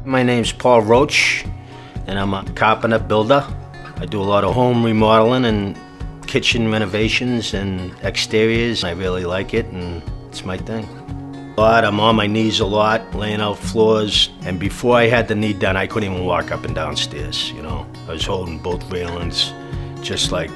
My name's Paul Roach, and I'm a carpenter builder. I do a lot of home remodeling and kitchen renovations and exteriors. I really like it, and it's my thing. I'm on my knees a lot, laying out floors, and before I had the knee done, I couldn't even walk up and down stairs, you know. I was holding both railings, just like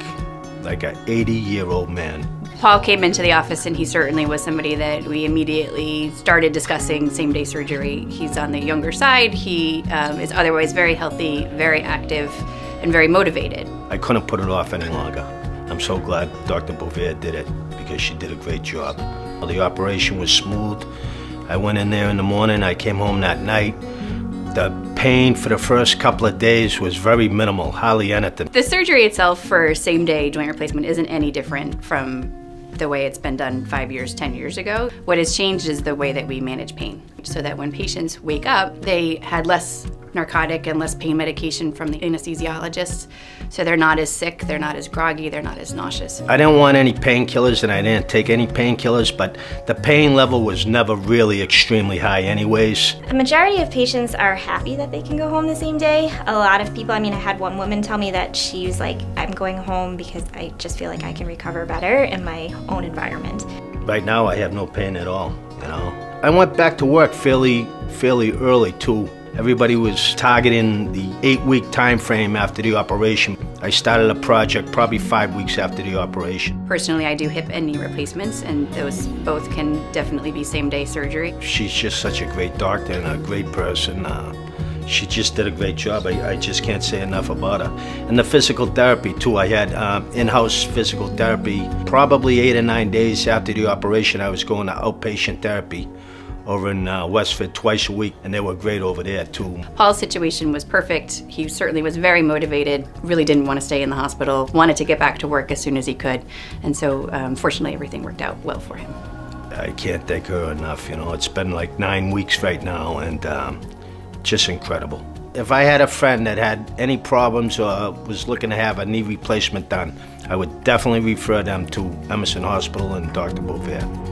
an 80-year-old man. Paul came into the office and he certainly was somebody that we immediately started discussing same-day surgery. He's on the younger side, he is otherwise very healthy, very active, and very motivated. I couldn't put it off any longer. I'm so glad Dr. Boisvert did it, because she did a great job. The operation was smooth. I went in there in the morning, I came home that night. The pain for the first couple of days was very minimal, hardly anything. The surgery itself for same-day joint replacement isn't any different from the way it's been done 5 years, 10 years ago. What has changed is the way that we manage pain, so that when patients wake up, they had less narcotic and less pain medication from the anesthesiologist, so they're not as sick, they're not as groggy, they're not as nauseous. I didn't want any painkillers, and I didn't take any painkillers, but the pain level was never really extremely high anyways. The majority of patients are happy that they can go home the same day. A lot of people, I had one woman tell me that she was like, I'm going home because I just feel like I can recover better in my own environment. Right now I have no pain at all, you know. I went back to work fairly early too. Everybody was targeting the 8-week time frame after the operation. I started a project probably 5 weeks after the operation. Personally, I do hip and knee replacements, and those both can definitely be same-day surgery. She's just such a great doctor and a great person. She just did a great job. I just can't say enough about her. And the physical therapy too. I had in-house physical therapy. Probably 8 or 9 days after the operation, I was going to outpatient therapy over in Westford twice a week, and they were great over there too. Paul's situation was perfect. He certainly was very motivated, really didn't want to stay in the hospital, wanted to get back to work as soon as he could, and so fortunately everything worked out well for him. I can't thank her enough, you know. It's been like 9 weeks right now, and just incredible. If I had a friend that had any problems or was looking to have a knee replacement done, I would definitely refer them to Emerson Hospital and Dr. Boisvert.